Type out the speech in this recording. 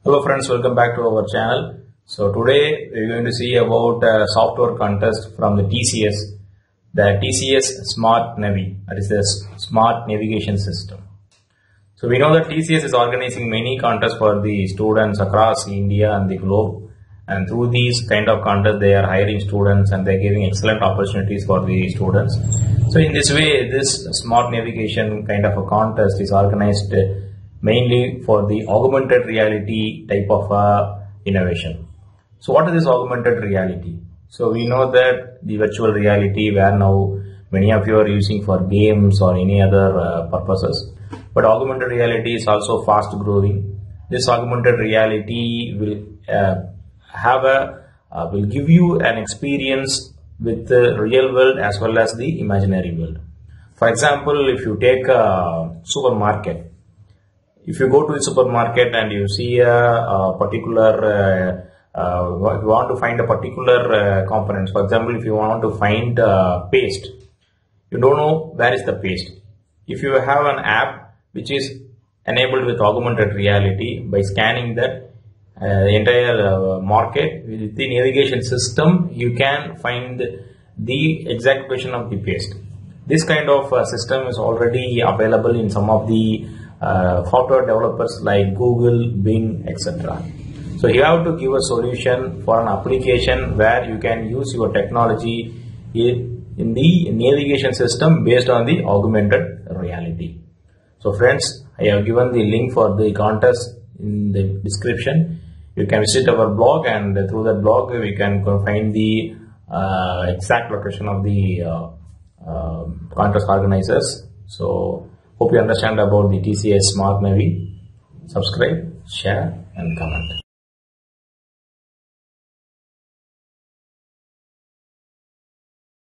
Hello friends, welcome back to our channel. So today we're going to see about a software contest from the TCS, the TCS smARtnavi, that is the smart navigation system. So we know that TCS is organizing many contests for the students across India and the globe, and through these kind of contests they are hiring students and they're giving excellent opportunities for the students. So in this way, this smart navigation kind of a contest is organized mainly for the augmented reality type of innovation. So what is this augmented reality? So we know that the virtual reality, where now many of you are using for games or any other purposes, but augmented reality is also fast growing. This augmented reality will will give you an experience with the real world as well as the imaginary world. For example, if you take a supermarket, if you go to the supermarket and you see a particular, you want to find a particular component. For example, if you want to find paste, you don't know where is the paste. If you have an app which is enabled with augmented reality, by scanning that entire market with the navigation system, you can find the exact position of the paste. This kind of system is already available in some of the software developers like Google, Bing, etc. So you have to give a solution for an application where you can use your technology in the navigation system based on the augmented reality. So friends, I have given the link for the contest in the description. You can visit our blog, and through that blog we can find the exact location of the contest organizers. So hope you understand about the TCS smARtnavi. Subscribe, share and comment.